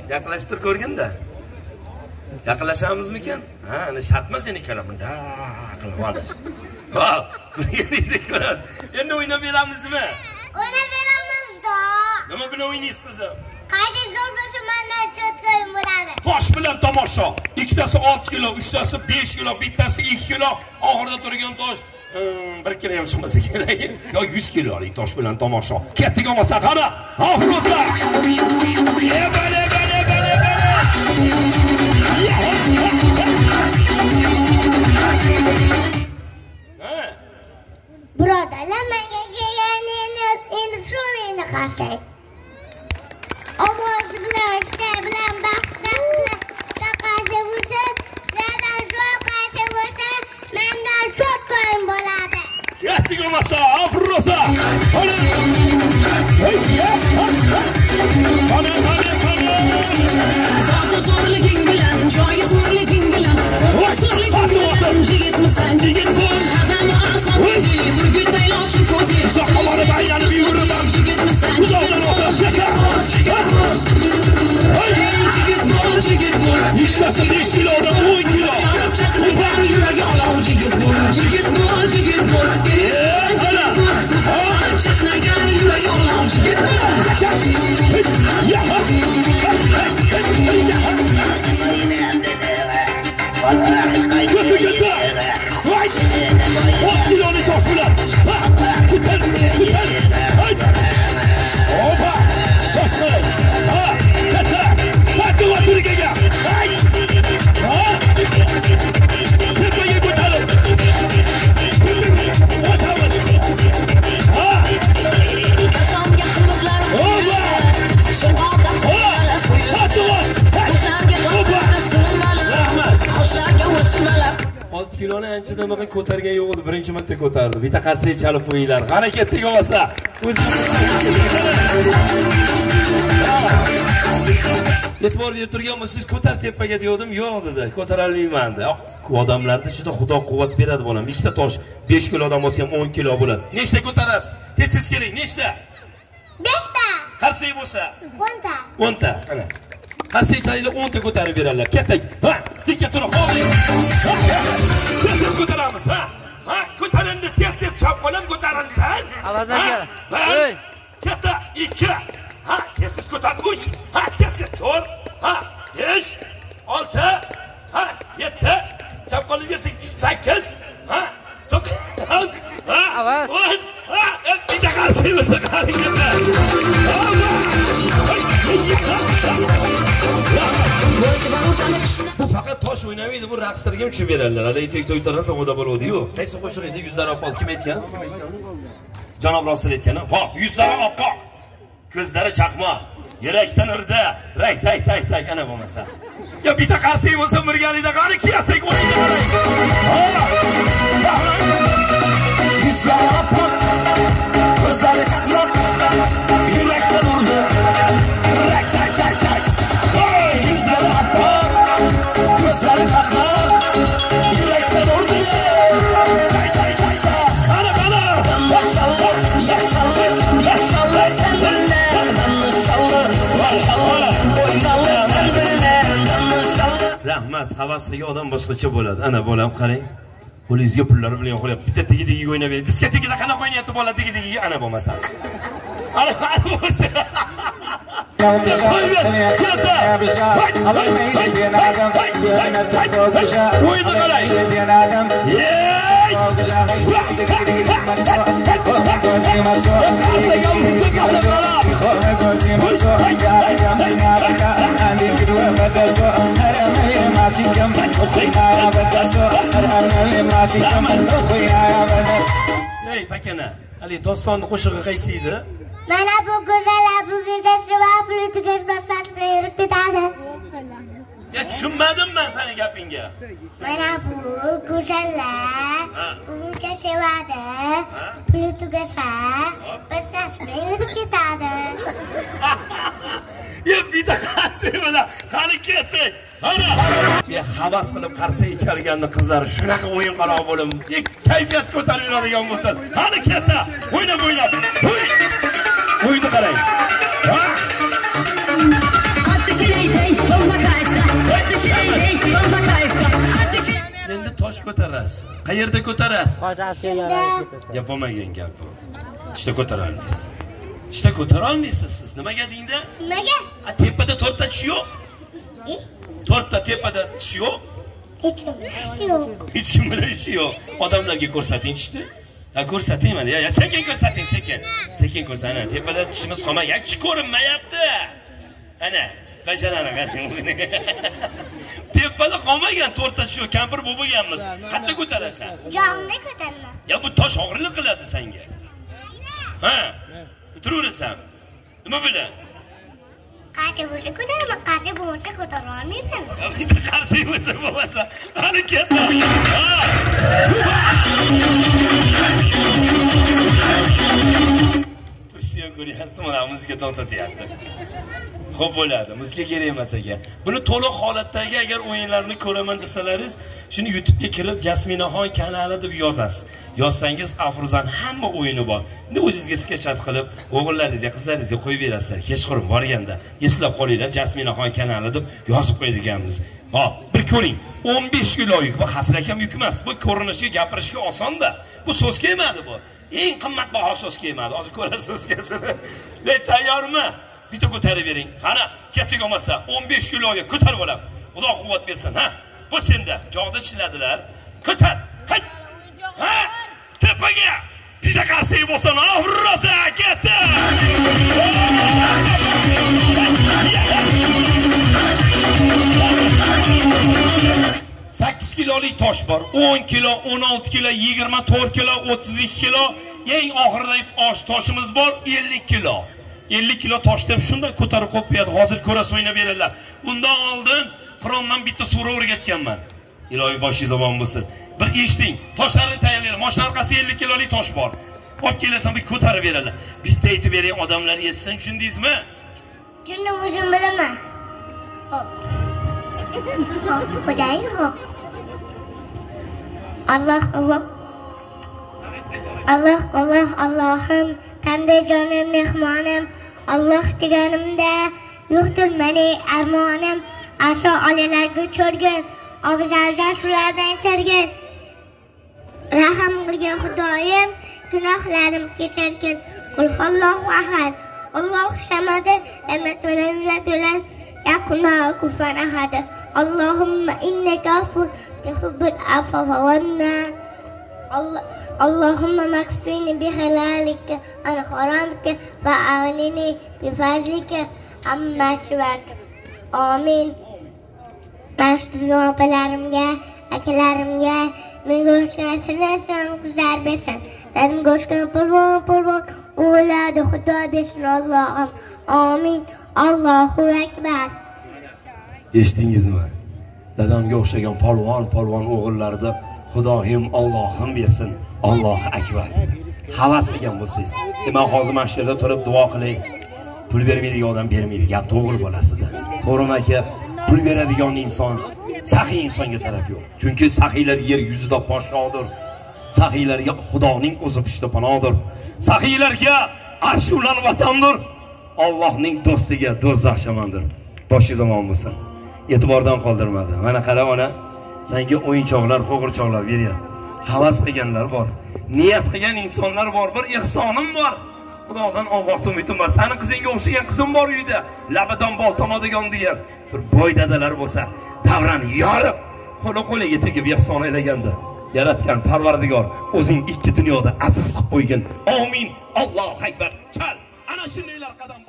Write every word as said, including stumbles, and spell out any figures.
Yaqinlashtirib ko'rgin-da. Yaqinlashamizmikan? Ha, ana shart emas seni ikkala bunda qilib olish. Hop, endi ko'ramiz. Endi o'ynab beramizmi? O'ynab beramiz-da. Nima bilan o'ynaysiz qizim? Qaysi zo'r bo'lsa mendan cho'tkoyim bo'ladi. Tosh bilan tomosha. Ikkitasi olti kilo, uchtasi besh kilo, bittasi ikki kilo. Oxirida turgan tosh bir kilo ham chiqmasa kerak. Yo yuz kilolik tosh bilan tomosha. Ketdik olmasa qara. Afrosa. Ye bale bale bale bale. Birodarlar, menga kelganini endi so'rayni qarsak. Ovoz bilan, ishlar bilan, baxtlar bilan taqaza bo'lsa, zadan zo'r qarshi bo'lsa, mendan cho'tkoyim bo'ladi. Ketdik olmasa, afrosa. Qani. Qani, qani, qani. So'zi zo'rliging bilan, joyi go'rliging bilan, zo'rliging bilan yigitmisan, yigit bo'l, hadam oson ko'zi, burgutday loqshin ko'zi. Soqolari aylanib yuraman. Yigitmisan, uzoqdan o'tib keta. yigit bo'l, yigit bo'l. Ikkitasi besh kilodan o'n kilo. Chaqnagan yuragi olov, yigit bo'l, yigit bo'l, yigit bo'l. Chaqnagan yuragi olov, yigit bo'l. Götü götü. Vay. on kilonu toş bilen. Ha. Kutel. Kutel. Haydi. Opa. Toş bilen. Ha. Kete. Hadi vatırı gege. Hay. Ha. Tepeye kutelim. Atalım. Ha. Opa. Ha. Hadi vat. Opa. olti kiloni anchadan beri ko'targan yo'q edi. Birinchi marta ko'tardi. Bitta qarsak chalib qo'yinglar. Qani ketdik olmasa. E'tibor berib turganman, siz ko'tar tepaga degandim, yo'q dedi. Ko'tara olmayman dedi. Bu odamlarda ichida Xudo quvvat beradi bolam. Ikkita tosh besh kilodan bo'lsa ham o'n kilo bo'ladi. Nechta ko'tarasiz? Tez-tez keling. Nechta? besh ta. Qarsak bo'lsa? o'n ta. o'n ta. Ana. Qarsakchaliklar o'n ta ko'tarib beradilar. Ketdik. Ha, tikka turib hozir. Tez ko'taramiz, ha? Ha, ko'tarinni tez-tez chapqolam ko'tarilsan. Avazlarga. bir, katta, ikki. Ha, tez-tez ko'tar uch. Ha, tez-tez to'rt. Ha, besh, olti. Ha, yetti. Chapqonlarga sakkiz. Ha, to'qqiz. Ha, o'n. Ha, bitta qarsak bo'lsa qaranglar. Bu faqat tosh o'ynamaydi, bu raqslarga ham tushib beradilar. Hali etek to'y tarasa o'da bo'ladi-yu. Qaysi qo'shiq edi? Yuzlari opol kim aytgan? Janob Rasul aytgan. Hop, yuzlari oppoq. Ko'zlari chaqmoq. Yurakdan urdi. Rak tak tak tak ana bo'lmasa. Ya bitta qarsak bo'lsa mirgalikda qani kiyatek o'ynaydi. Yuzlari oppoq. Ko'zlari chaqmoq. Yurakdan urdi. Rak tak tak tak. Yuzlari oppoq. Ko'zlari chaqmoq. Yurakdan urdi. Tak tak tak tak. Ana ana. Maşallah, yaşallah, yaşallah sen bilen. Maşallah, maşallah, oynalı sen bilen. Maşallah. Rahmat, havasdagi odam boshqacha bo'ladi. Ana bolam qarang. Qo'lingizga pullari bilan qo'yib, bitta tigi-tigiga o'ynab bering. Diskotekada qanaqa o'ynayapti bola tigi-tigiga ana bo'lmasa. Ana bo'lsa. O'yinni qarang. Ey pakana, hali dostonni qo'shig'i qaysi edi? Mana bu go'zallar bugun festival bilan tugashmasdan berib ketadi. Ya tushunmadim men seni gapingga. Mana bu go'zallar buguncha sevadi. Pul tugasa, biz tasbih berib ketadi. Ya bitta qarsak bilan qani ketdik. Ana! Ya havas qilib qarsak ichalganni qizlar shunaqa o'yin qaroq bo'lib, kayfiyat ko'tarib yuradigan bo'lsa, qani ketdi. O'ynab o'ynab. O'yinni qarang. Ha? Endi tosh ko'tarasiz. Qayerda ko'tarasiz? Qo'shasiz. Yapamagan gap bu. İşte ko'tara olmaysiz. İşte ko'tara olmaysiz siz. Nimaga deydi? Nimaga? A tepada to'rtta tish yo'q. E? To'rtta tepada tish yo'q. Hech kim ishi yo'q. Hech kim bilan ishi yo'q. Odamlarga ko'rsating tishni. Ha ko'rsating mana. Ya sekin ko'rsating, sekin. Sekin ko'rsana. Tepada tishimiz qolmagan, tish ko'rinmayapti. Ana, bajarani qarang. Tepada qolmagan to'rtta tish yo'q. Kampir bo'lganmiz. Qayerda ko'tarasan? Jonimda ko'taraman. Ya bu tosh og'irlik qiladi senga. Ha? Ko'taraversan. Nima bilan? Qarshi bo'lsa ko'taraman, qarshi bo'lsa ko'tara olmayman. Bitta qarshi bo'lsa bo'lmasa, hali ketdi. Ha. Tursiyan ko'ryapsiz, mana muzika to'xtatyapti. Xo'p bo'ladi, muzika kerak emas ekan. Buni to'liq holatdagi agar o'yinlarni ko'raman desalaringiz, shuni YouTube'ga kirib Jasminaxon kanali deb yozasiz. Yozsangiz Afruzan hamma o'yini bor. Endi o'zingizga sketchat qilib, o'g'illaringizga, qizlaringizga qo'yib berasizlar. Kechqurun borganda eslab qolinglar, Jasminaxon kanali deb yozib qo'yadiganmiz. Hop, bir ko'ring. o'n besh kilo yuk. Bu hasrakam yuk emas. Bu ko'rinishga, gapirishga oson-da. Bu so'z kelmadi bu. Eng qimmatbaho so'z kelmadi. Hozir ko'rasiz so'z kelsin. Ley, tayyormi? Bitta ko'tarib bering. Qani, ketdik olmasa o'n besh kiloga ko'tarib olam. Xudo quvvat bersin, ha? Bu senda jog'da ishladilar. Ko'tar. Hay! Ha! Tepaga! Biza qarshi bo'lsa, rosa ketdi. sakkiz kilolik tosh bor. o'n kilo, o'n olti kilo, yigirma to'rt kilo, o'ttiz ikki kilo. Eng oxiridagi tosh toshimiz bor ellik kilo. ellik kilo tosh deb shunday ko'tarib qo'yib beradi. Hozir ko'rasiz, o'ynab beradilar. Undan oldin Qur'ondan bitta sura o'rgatganman. Ilohiy boshingiz omon bo'lsin. Bir eshiting, toshlarni tayyorlaylar. Mashina orqasi ellik kilolik tosh bor. Olib kelasan, bir ko'tarib beradilar. Bitta aytib bering, odamlar yetsin, tushundingizmi? Tushundim, o'zim bilaman. Hop. Hop, xo'jayin, hop. Allah, Allah. Allah, Allah, Allah'ım, qanday jonim, mehmonim. Allah deganimda yo'qdir meni armonim. Aso olalarga cho'rgin, obzardan sulardan cho'rgin. Rahim qilgin Xudoyim, gunohlarim kechirgin. Qul Allohu ahad, Allohu samad, lam yalid wa lam yakun lahu kufuwan ahad. Allohumma innaka afuwwun tuhibbul afwa fa'fu Allah Allahumma makfini bi halalika an haramika wa aghnini bi fazlika amma siwak. Amin. Mas'ul opalarimga, akalarimga menga o'xshashlarsan, qizlar bersin. Dadam go'shgan polvon polvon o'g'illarni Xudo bersin Allohim. Amin. Allohu akbar. Eshitdingizmi? Dadamga o'xshagan polvon polvon o'g'illarni Xudoyim Allohim bersin. Allohu akbar. Havas qilgan bo'lsangiz, men hozir mashhurda turib duo qilay. Pul bermaydigan odam bermaydi. Gap to'g'ri bo'lasida. To'g'rimi aka? Pul beradigan inson saxiy insonga taraf yo'q. Chunki saxiylar yer yuzida podshodir. Saxiylarga Xudoning o'zi pishtoponodir. Saxiylarga arsh ulan vatandir. Allohning do'stiga do'zax shamandir. Boshingiz omon bo'lsin. E'tibordan qoldirmadi. Mana qara ona, senga o'yinchoqlar, qo'g'irchoqlar beryapti. Havas qilganlar bor. Niyat qilgan insonlar bor. Bir ihsonim bor. Xudodan Allohdan umidim bor. Seni qizingga o'xshagan qizim bor uyda. Labidan bol tomadigan degan bir boy dadalar bo'lsa, davrani yorib, qo'li qo'liga tegib ihson aylaganda, yaratgan Parvardigor o'zing ikki dunyoda aziz qilib qo'ygin. Amin. Allohu akbar. Chal. Ana shundaylar qadam